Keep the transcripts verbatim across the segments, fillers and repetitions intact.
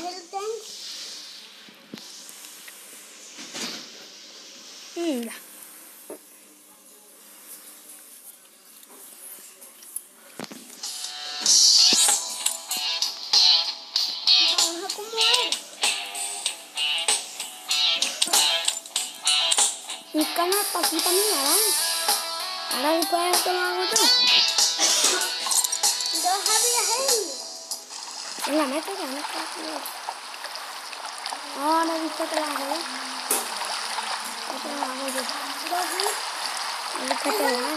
Mira. Vamos a comer. Un canal para aquí también, ¿verdad? Ahora después esto lo hago yo. Dos había En la meta ya no está aquí. Ahora viste que lo hago yo. Esto lo hago yo. Es que te da.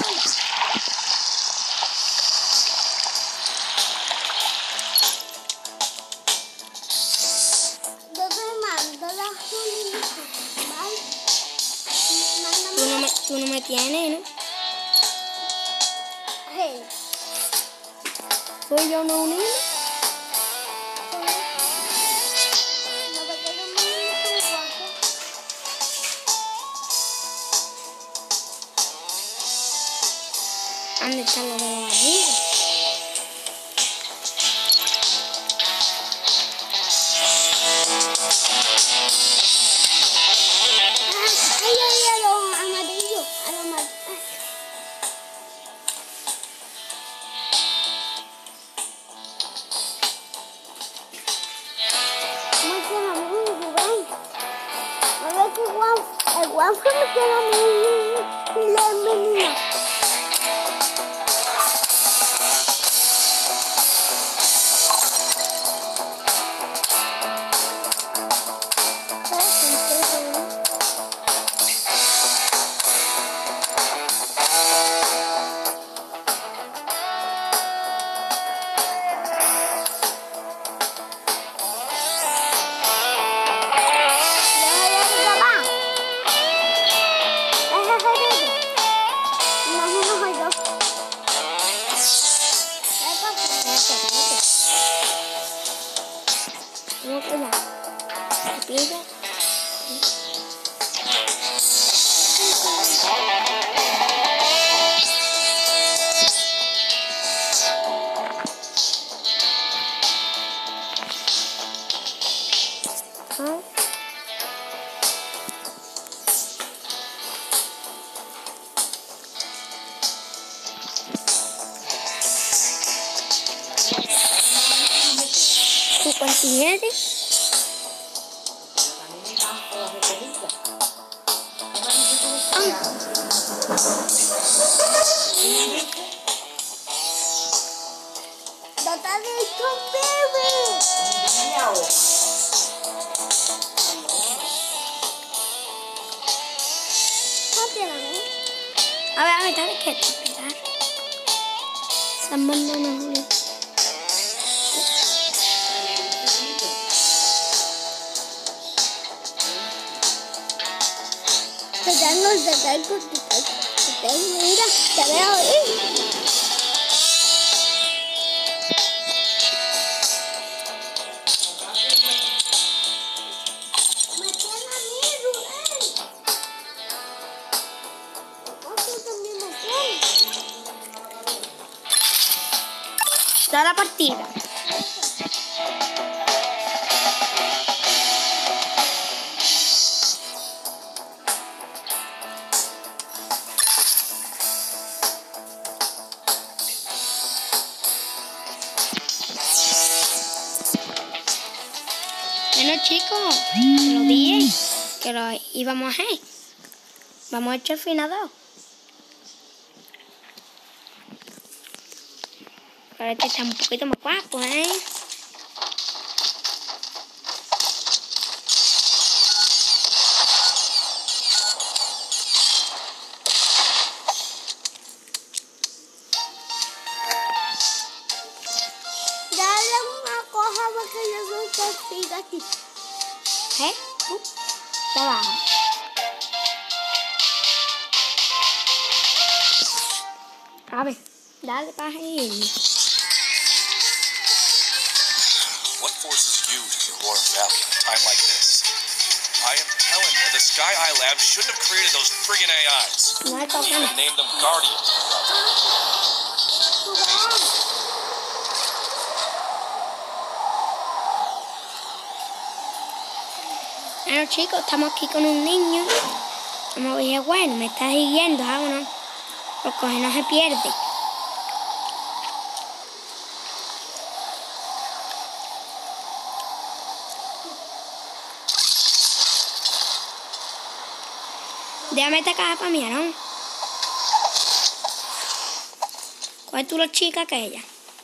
Yo te mando la Julita, ¿vale? Tú no me, tú no me tienes, ¿no? Hey. Soy yo no un niño. No te quiero muy guapo. ¿Dónde están los de los amigos? Ay, ay, a los amarillos, a los amarillos. A ver qué guapo, el guapo me queda muy la menina. No, que ya. Pilla. ¿Ah? cincuenta y siete. Data de tu bebé. A ver, a ver, dale quieto, esperar. Se han mandado una Julia. Te tengo, te tengo, te tengo, te tengo, mira, te veo ahí. Me tiene a mí, Rubén. Otro también me tiene. Da la partida. Bueno, chicos, que lo dije, que lo íbamos a hacer. Vamos a echar fin a dos. Ahora este está un poquito más guapo, ¿eh? Dale una cosa para que yo no te siga aquí. ¿Eh? Uh, está abajo. A ver, dale para ir. What forces you to explore Valley at a time like this? I am telling you, the Sky Eye Lab shouldn't have created those friggin' A Is. No hay Even problema. named them Guardians. Bueno, chicos, estamos aquí con un niño. Como dije, bueno, me está siguiendo, vámonos. Porque no se pierde. Déjame esta caja para mí, ¿no? ¿Cuál es tu la chica que ella?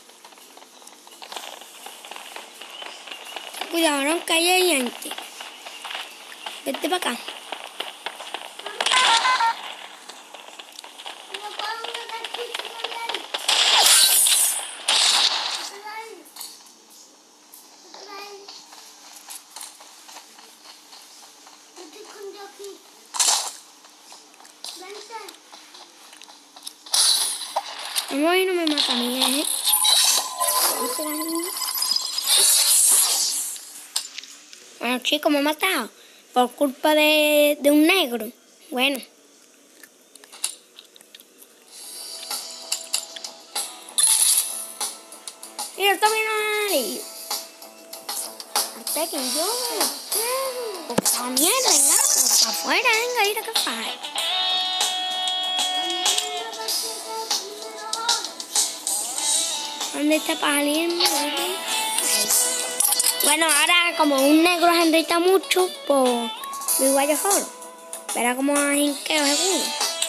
Cuidado, no, que hay gente. Vete para acá. No, y no me mata a mí, ¿eh? Bueno, chicos, me ha matado por culpa de, de un negro. Bueno. Y él también hay. Hasta que yo lo quiero. Pues a mierda, venga, pues para afuera, venga, ir a que fae. ¿Dónde está para salirme? Bueno, ahora como un negro se enrita mucho, pues lo igual yo solo. Verá como jinqueo seguro.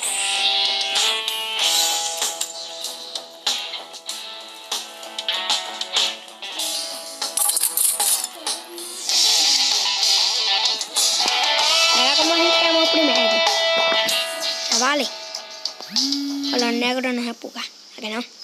Verá como jinqueamos primero. Ya vale. Con los negros no se puga, ¿a que no?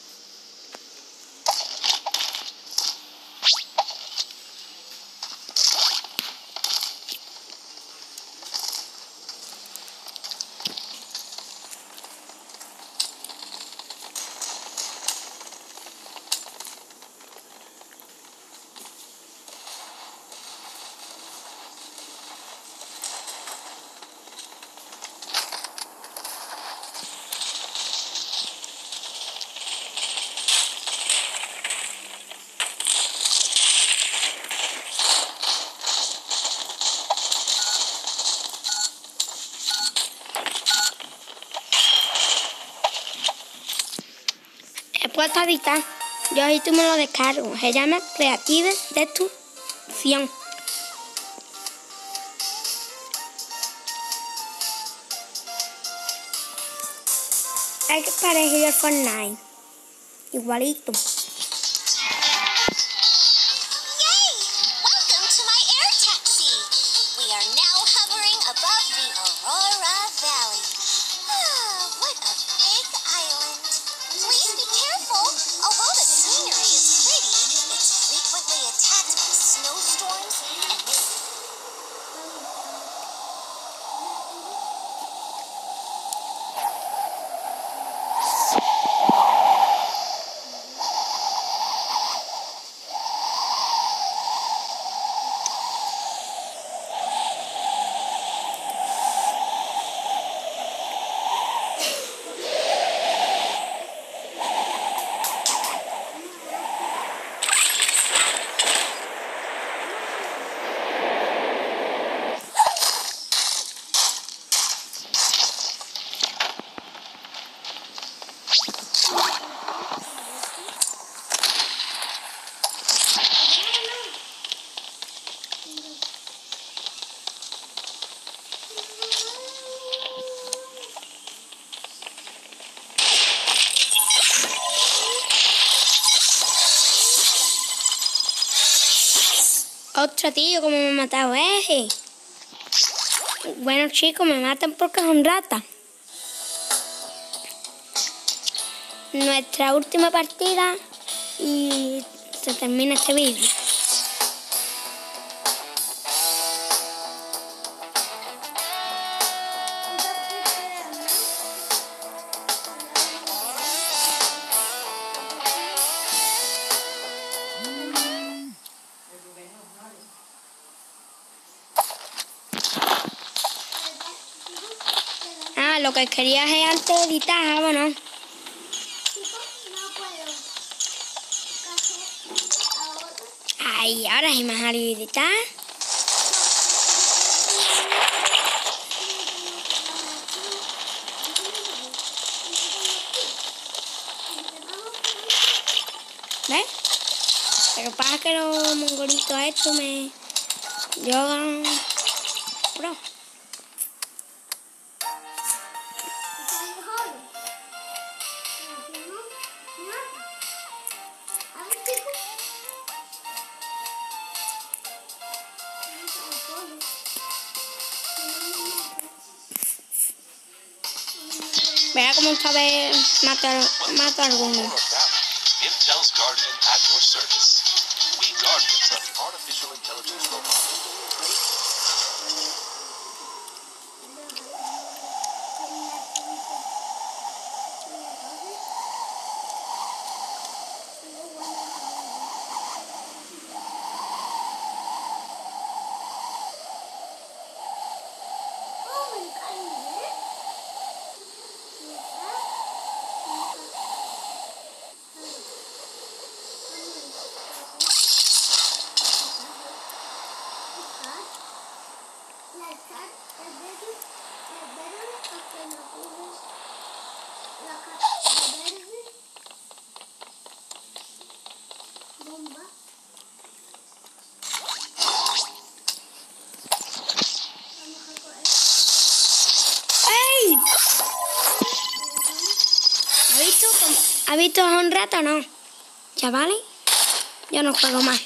Puesto a editar, yo ahí tú me lo descargo. Se llama Creative Destrucción. Es que parecido al Fortnite. Igualito. Otro tío, como me ha matado ese. Bueno, chicos, me matan porque son ratas. Nuestra última partida y se termina este vídeo. Ah, lo que quería es antes editar, bueno. Ay, ahora sí me salió editar. ¿Ves? Pero pasa que los mongolitos estos me... Yo... Bro. Verá cómo esta vez mata, mata a alguno. Intel's Guardian at your service. We guardians of artificial intelligence robots. ¡Ey! ¿Ha visto, cómo- ¿Ha visto a un rato o no? Chavales, yo no juego más.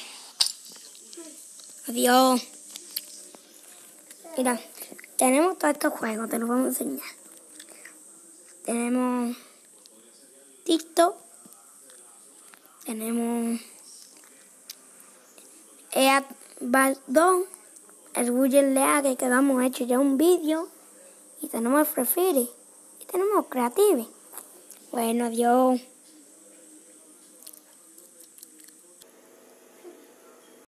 Adiós. Mira, tenemos todos estos juegos, te los vamos a enseñar. Tenemos TikTok. Tenemos E A T dos, el Google Lea que quedamos hecho ya un vídeo. Y tenemos el Free Fire. Y tenemos Creative. Bueno, adiós.